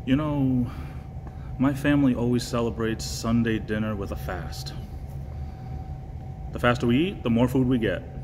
You know, my family always celebrates Sunday dinner with a fast. The faster we eat, the more food we get.